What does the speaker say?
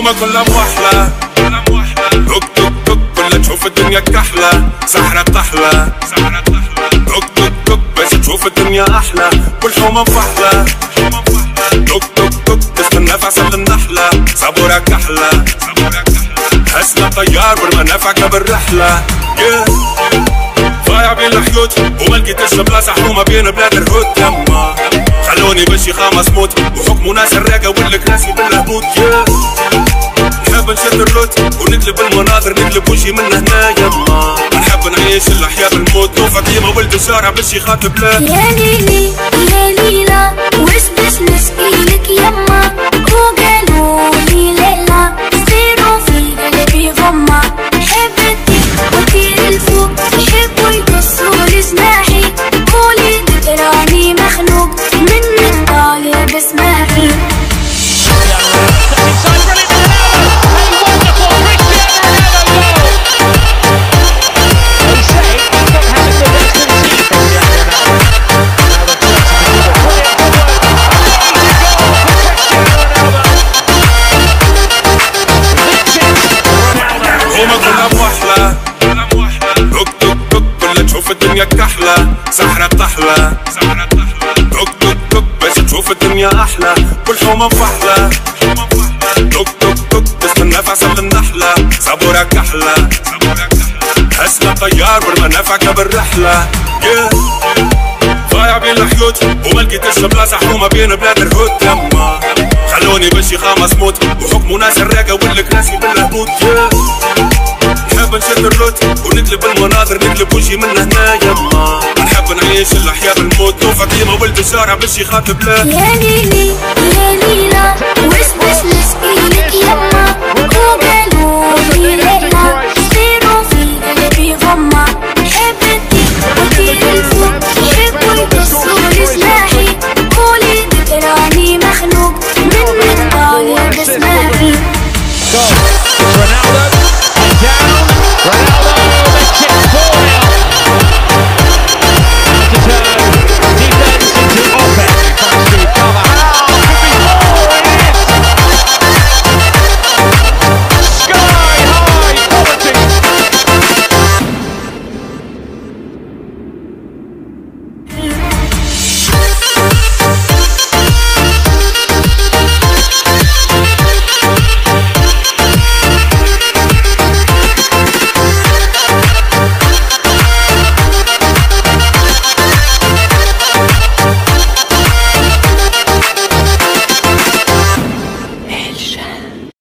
هما كلها موحلة توك توك توك كلها تشوف الدنيا كحلة سحرة طحلة توك توك توك باش تشوف الدنيا أحلى والحومة مفحلة توك توك توك تستنى في عسل النحلة صبورة كحلة هسنا طيار والمنافع بالرحلة ضايع بين الحيوت وما لقيتش بلاصة حومة بين بلاد الهود يما خلوني بشي خامس موت وحكموا ناس الراقة والكراسي بالهبوط نحب نشد الروت ونقلب المناظر نقلب وشي من هنا يما نحب نعيش الأحياء بالموت وفاطمة ولد الشارع باش يخاطب لا يا ليلي يا ليلى وش باش نسقيلك يما وقالوا لي ليلى صيروا في قلبي غمة حبتك وطير الفوق يحبوا يقصوا لجناحي قولي تراني مخنوق منك طالب اسمعي الدنيا كحلة سحرة طحلة توك توك توك باش تشوف الدنيا أحلى والحومة مفحلة توك توك توك تستنى في عسل النحلة صبورة كحلة هسنا طيار والمنافع بالرحلة ضايع بين الحيوت وما لقيتش بلاصة حومة بين بلاد الهود يما خلوني بشي خامس موت وحكموا ناس الراقة والكراسي بالهبوط نحب نشد الروت ونقلب المناظر نقلب وشي من هنا يما نحب نعيش الأحياء بالموت وفاطمة ولد الشارع باش يخاطب لا يا ليلي